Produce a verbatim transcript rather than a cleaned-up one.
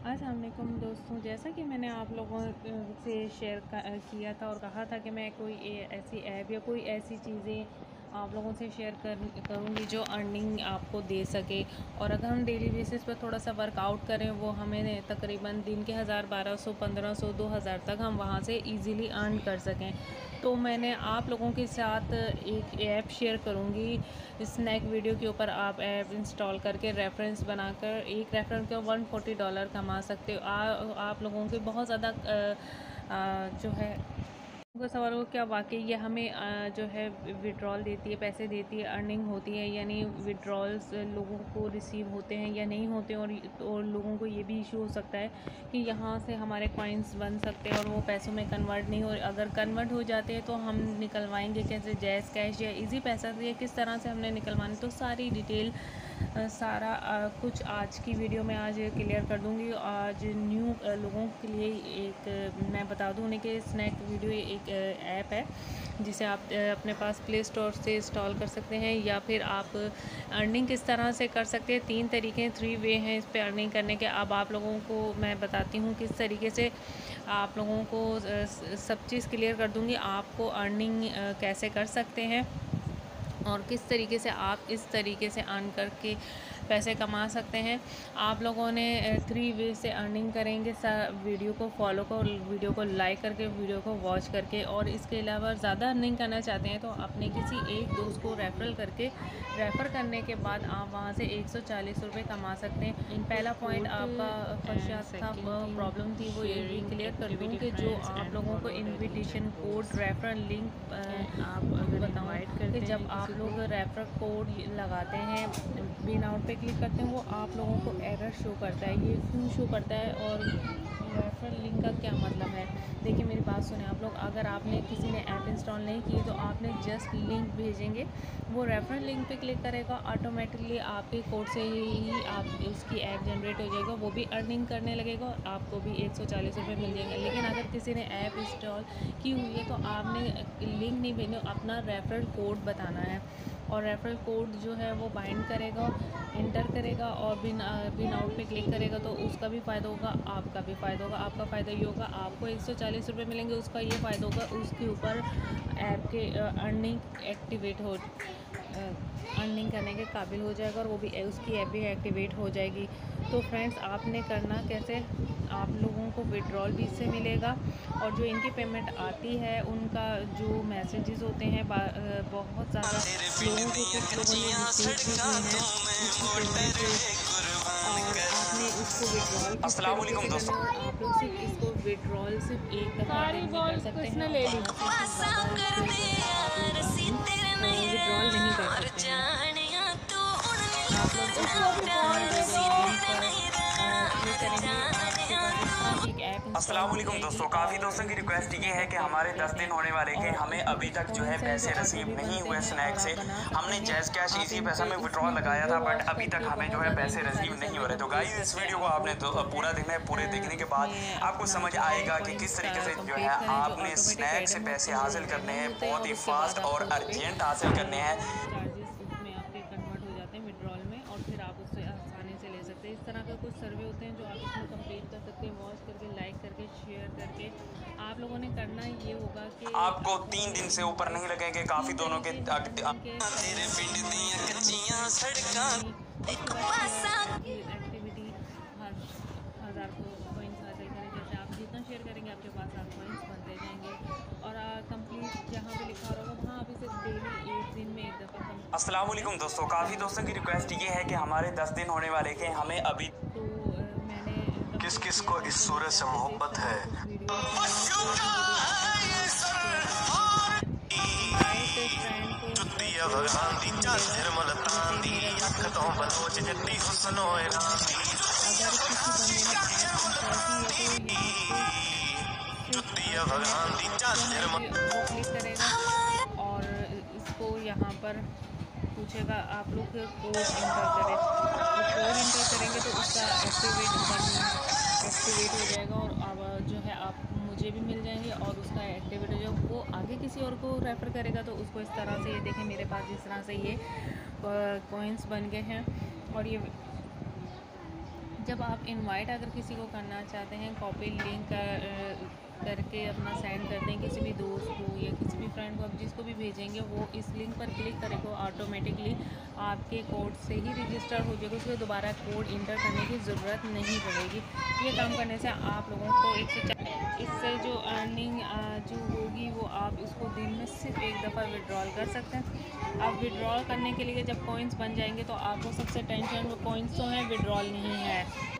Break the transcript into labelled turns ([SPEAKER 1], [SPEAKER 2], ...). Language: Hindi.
[SPEAKER 1] अस्सलाम वालेकुम दोस्तों, जैसा कि मैंने आप लोगों से शेयर किया था और कहा था कि मैं कोई ऐसी ऐप या कोई ऐसी चीज़ें आप लोगों से शेयर कर करूँगी जो अर्निंग आपको दे सके। और अगर हम डेली बेसिस पर थोड़ा सा वर्कआउट करें, वो हमें तकरीबन दिन के हज़ार, बारह सौ, पंद्रह सौ, दो हज़ार तक हम वहाँ से इजीली अर्न कर सकें। तो मैंने आप लोगों के साथ एक ऐप शेयर करूँगी। स्नैक वीडियो के ऊपर आप ऐप इंस्टॉल करके रेफरेंस बनाकर एक रेफरेंस का वन फोर्टी डॉलर कमा सकते हो। आ, आप लोगों के बहुत ज़्यादा जो है उनका सवाल हो क्या वाकई ये हमें आ, जो है विड्रॉल देती है, पैसे देती है, अर्निंग होती है, यानी विड्रॉल्स लोगों को रिसीव होते हैं या नहीं होते। और, और लोगों को ये भी इशू हो सकता है कि यहाँ से हमारे कॉइन्स बन सकते हैं और वो पैसों में कन्वर्ट नहीं हो। अगर कन्वर्ट हो जाते हैं तो हम निकलवाएंगे कैसे, जैज़ कैश या इजी पैसा से, किस तरह से हमने निकलवाने, तो सारी डिटेल सारा आ, कुछ आज की वीडियो में आज क्लियर कर दूंगी। आज न्यू लोगों के लिए एक मैं बता दूं उन्हें कि स्नैक वीडियो एक ऐप है जिसे आप अपने पास प्ले स्टोर से इंस्टॉल कर सकते हैं, या फिर आप अर्निंग किस तरह से कर सकते हैं। तीन तरीके, थ्री वे हैं इस पे अर्निंग करने के। अब आप लोगों को मैं बताती हूँ किस तरीके से आप लोगों को सब चीज़ क्लियर कर दूँगी, आपको अर्निंग कैसे कर सकते हैं और किस तरीके से आप इस तरीके से अर्न करके पैसे कमा सकते हैं। आप लोगों ने थ्री वे से अर्निंग करेंगे। वीडियो को फॉलो को वीडियो को लाइक करके, वीडियो को वॉच करके, और इसके अलावा ज़्यादा अर्निंग करना चाहते हैं तो अपने किसी एक दोस्त को रेफरल करके, रेफ़र करने के बाद आप वहां से एक सौ चालीस रुपये कमा सकते हैं। पहला पॉइंट आपका खर्चात था, वह प्रॉब्लम थी, वो ये क्लियर कर दूँ कि जो आप लोगों को इन्विटेशन कोड, रेफरल लिंक आप बताऊँ कि जब आप लोग रेफर कोड लगाते हैं, बिन आउट पे क्लिक करते हैं, वो आप लोगों को एरर शो करता है। ये क्यों शो करता है और रेफरल लिंक का क्या मतलब है? देखिए मेरी बात सुने आप लोग। अगर आपने किसी ने ऐप इंस्टॉल नहीं की तो आपने जस्ट लिंक भेजेंगे, वो रेफरल लिंक पे क्लिक करेगा, ऑटोमेटिकली आपके कोड से ही आप उसकी ऐप जनरेट हो जाएगा, वो भी अर्निंग करने लगेगा और आपको भी एक सौ चालीस रुपये मिल जाएंगे। लेकिन अगर किसी ने ऐप इंस्टॉल की हुई है तो आपने लिंक नहीं भेजना, अपना रेफरल कोड बताना है और रेफरल कोड जो है वो बाइंड करेगा, इंटर करेगा और बिन बिन आउट पे क्लिक करेगा तो उसका भी फ़ायदा होगा, आपका भी फ़ायदा होगा। आपका फ़ायदा ये होगा, आपको एक सौ चालीस रुपये मिलेंगे, उसका ये फ़ायदा होगा, उसके ऊपर ऐप के अर्निंग एक्टिवेट हो अर्निंग करने के काबिल हो जाएगा और वो भी उसकी ऐप भी एक्टिवेट हो जाएगी। तो फ्रेंड्स, आपने करना कैसे, आप लोगों को विड्रॉल भी इससे मिलेगा और जो इनकी पेमेंट आती है उनका जो मैसेजेस होते हैं बहुत ज़्यादा लोगों को, कुछ लोगों ने रिसीव हुए हैं और आपने इसको विड्रॉल
[SPEAKER 2] अस्सलाम वालेकुम दोस्तों,
[SPEAKER 1] आप लोग सिर्फ इसको विड्रॉल सिर्फ एक दफ़ा कर सकते हैं, ले विड्रॉल नहीं कर सकते हैं। आप लोग
[SPEAKER 2] अस्सलाम वालेकुम दोस्तों। काफ़ी दोस्तों की रिक्वेस्ट ये है कि हमारे दस दिन होने वाले के हमें अभी तक जो है पैसे रिसीव नहीं हुए स्नैक से। हमने जैज़ कैश इजी पैसा में विड्रॉल लगाया था बट अभी तक हमें जो है पैसे रिसीव नहीं हो रहे। तो गाइस, इस वीडियो को आपने पूरा देखना है। पूरे देखने के बाद आपको समझ आएगा कि किस तरीके से जो है आपने स्नैक से पैसे हासिल करने हैं, बहुत ही फास्ट और अर्जेंट हासिल करने हैं।
[SPEAKER 1] विड्रॉल में और फिर आप उससे आसानी से ले सकते हैं। इस तरह के कुछ सर्वे होते हैं जो आप इसमें कंप्लीट कर सकते हैं, वॉच करके, लाइक करके, शेयर करके। आप लोगों ने करना ये होगा कि
[SPEAKER 2] आपको तीन दिन से ऊपर नहीं लगेंगे। काफ़ी दोनों के एक्टिविटी
[SPEAKER 1] हज़ार को कॉइन्स हासिल करें। जैसे आप जितना शेयर करेंगे आपके पास आप कॉइन्स बनते जाएंगे और कंप्लीट जहाँ पे लिखा होगा वहाँ आप इसे डेली एक दिन में एक दफ़ा।
[SPEAKER 2] अस्सलाम वालेकुम दोस्तों, काफ़ी दोस्तों की रिक्वेस्ट ये है कि हमारे दस दिन होने वाले के हमें अभी
[SPEAKER 1] तो मैंने
[SPEAKER 3] किस किस को इस सूरज से मोहब्बत है।
[SPEAKER 1] क्लिक करेगा और इसको यहाँ पर पूछेगा, आप लोग कोड इंटर करें, तो कोड इंटर करेंगे तो उसका एक्टिवेट एक्टिवेट हो जाएगा और अब जो है आप मुझे भी मिल जाएंगे और उसका एक्टिवेट हो जाएगा। वो आगे किसी और को रेफ़र करेगा तो उसको इस तरह से, ये देखें मेरे पास जिस तरह से ये कॉइन्स बन गए हैं और ये जब आप इनवाइट अगर किसी को करना चाहते हैं, कॉपी लिंक कर, करके अपना सेंड करते हैं किसी भी दोस्त को या किसी भी फ्रेंड को, आप जिसको भी भेजेंगे वो इस लिंक पर क्लिक करेगा, ऑटोमेटिकली आपके कोड से ही रजिस्टर हो जाएगा, उसको दोबारा कोड इंटर करने की ज़रूरत नहीं पड़ेगी। ये काम करने से आप लोगों को एक इससे जो अर्निंग जो होगी वो आप इसको दिन में सिर्फ एक दफ़ा विड्रॉल कर सकते हैं। आप विड्रॉल करने के लिए जब कॉइन्स बन जाएंगे तो आपको सबसे टेंशन, वो कॉइन्स तो हैं, विड्रॉल नहीं है।